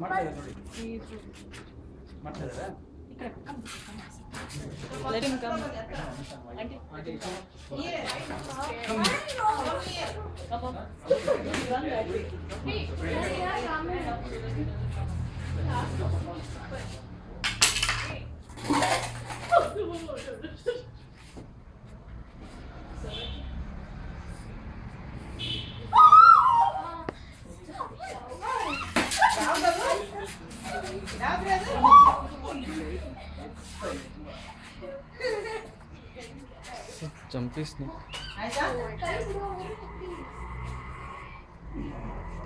Let him come. Auntie. Come on. Run that way. Jumpy snake.